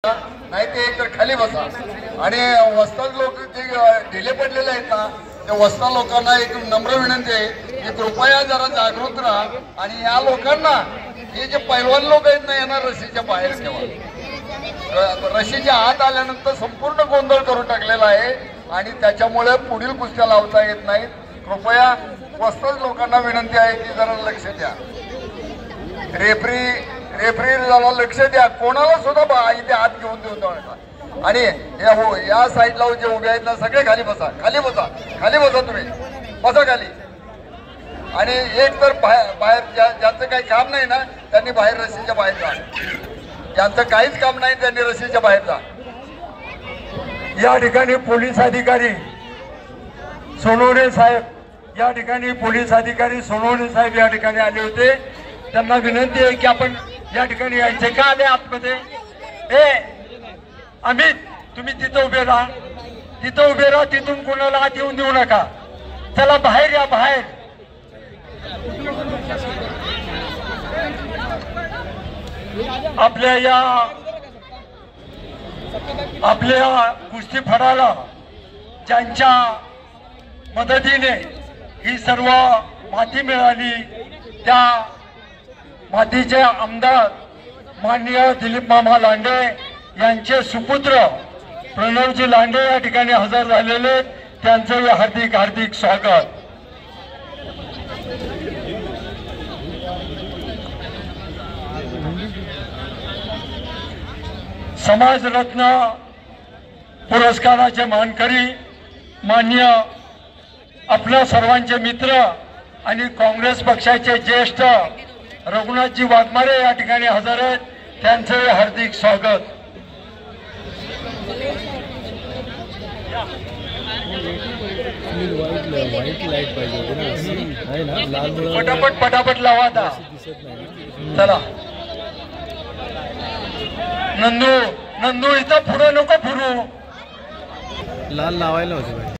नाही ते एक तर खाली बसा आणि वस्ताद लोक जे ढिले पडलेले आहेत ना ते वस्ताद लोकांना एक नम्र विनंती आहे की कृपया जरा जागृत राहा आणि या लोकांना हे जे पैलवान लोक आहेत ना यांना रशीच्या बाहेर ठेवा। रशीच्या आत आल्यानंतर संपूर्ण गोंधळ करून टाकलेला आहे आणि त्याच्यामुळे पुढील कुस्त्या लावता येत नाहीत। कृपया वस्ताद लोकांना विनंती आहे की जरा लक्ष द्या। रेफरी जरा लक्ष द्या, कोणाला सुद्धा इथे आत घेऊन देऊ नका। आणि या साईडला जे उभे आहेत ना सगळे खाली बसा, खाली बसा, खाली बसा, तुम्ही बसा खाली। आणि एक तर बाहेर ज्यांचं काही काम नाही ना त्यांनी बाहेर रशीच्या बाहेर जा, ज्यांचं काहीच काम नाही त्यांनी रशीच्या बाहेर जा। या ठिकाणी पोलीस अधिकारी सोनवणे साहेब, या ठिकाणी पोलीस अधिकारी सोनवणे साहेब या ठिकाणी आले होते। त्यांना विनंती आहे की आपण या ठिकाणी यायचे का आले आतमध्ये? अमित तुम्ही तिथं उभे राहा, तिथं उभे राहा, तिथून कोणाला आत येऊन देऊ नका। चला बाहेर या, बाहेर। आपल्या कुस्ती फडाला ज्यांच्या मदतीने ही सर्व माती मिळाली त्या मातीचे आमदार माननीय दिलीप मामा लांडे यांचे सुपुत्र प्रणवजी लांडे या ठिकाणी हजर झालेले, त्यांचे हार्दिक हार्दिक स्वागत। समाजरत्न पुरस्काराचे मानकरी माननीय आपल्या सर्वांचे मित्र आणि काँग्रेस पक्षाचे ज्येष्ठ रघुनाथजी वाघमारे या ठिकाणी हजर आहेत, त्यांचे हार्दिक स्वागत। पटापट लावा आता, चला। नंदू इथं पुढे नको फिरू, लाल लावायला होते।